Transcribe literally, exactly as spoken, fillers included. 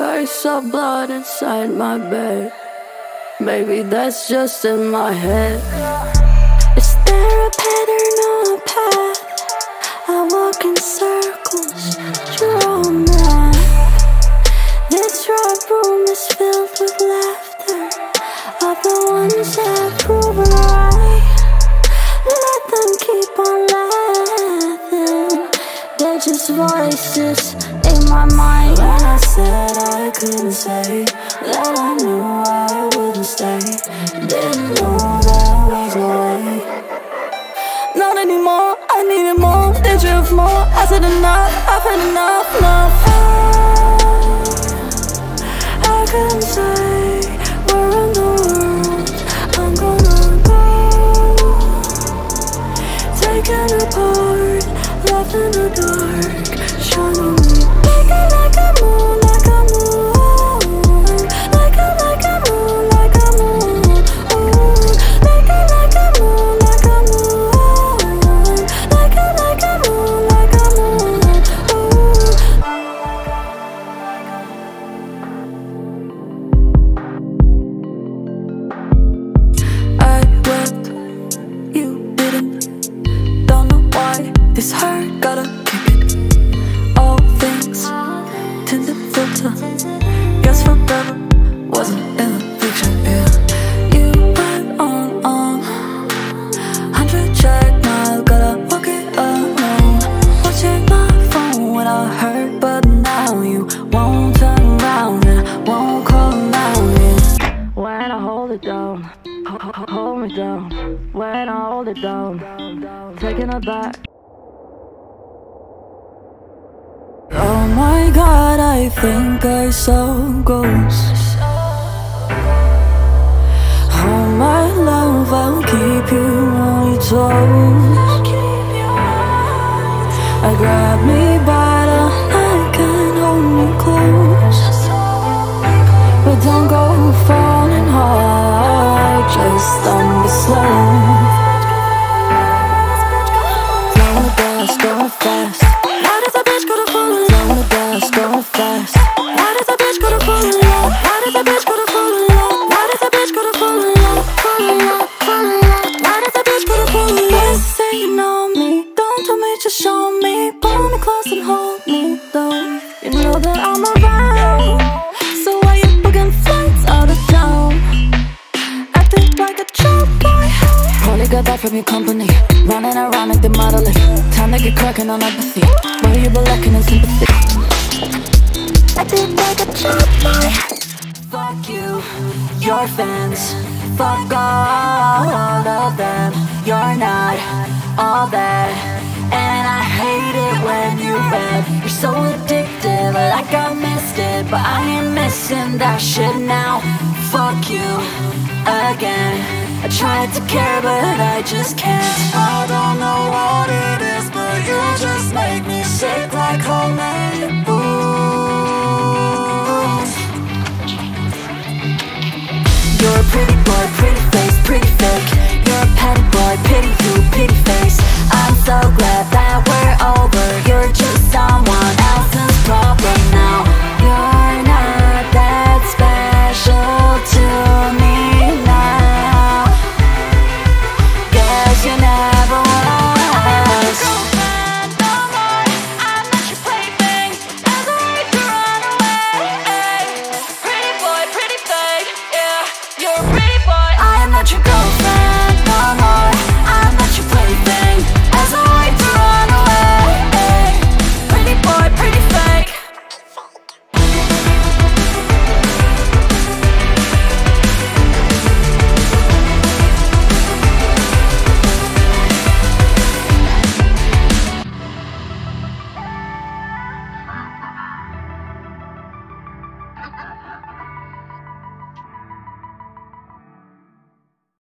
I saw blood inside my bed. Maybe that's just in my head. Is there a pattern or a path? I walk in circles, draw a map. This red room is filled with laughter of the ones that prove right. Let them keep on laughing. They're just voices in my mind. When I said I couldn't say that I knew I wouldn't stay, didn't know there was no way. Not anymore, I needed more, deserve more. I said enough, I've had enough, enough. I, I couldn't say where in the world I'm gonna go. Taken apart, left in the dark, shining me like a, like a moon, like a moon, like a, like a moon, like a moon, ooh, like a, like a moon, like a moon, like a, like a moon, like a moon, ooh. I wept, you didn't. Don't know why this hurt, gotta kick it. All things tend to filter. Guess forever wasn't in the picture, yeah. You went on, on hundred check mile, gotta walk it alone. Watching my phone when I hurt, but now you won't turn around and I won't call now, yeah. When I hold it down, ho ho hold me down. When I hold it down, taking it back. Oh my God, I think I saw ghosts. Oh my love, I'll keep you on your toes. I grab me by the neck and hold me close. But don't go falling hard, just on the slow. Going fast, going fast. Why does a bitch gotta fall in love? Going fast. Why does a bitch gotta fall in love? Why does a bitch gotta fall in love? Why does a bitch gotta fall in love? Fall in love, fall in love. Why does a bitch gotta fall in love? Say you know me, don't tell me, just show me. Pull me close and hold me though. You know that I'm around, so why you booking flights out of town? Acting like a child boy. Probably got that from your company. Running around like the modeling. Time to get cracking on empathy. Why you be lacking in sympathy? Acting like a child boy. Fuck you, your fans. Fuck all, all of them. You're not all that. And I hate it when you rap. You're so addictive, like I missed it. But I ain't missing that shit now. Fuck you, again. I tried to care, but I just can't. I don't know what it is, but you just make me sick like homemade.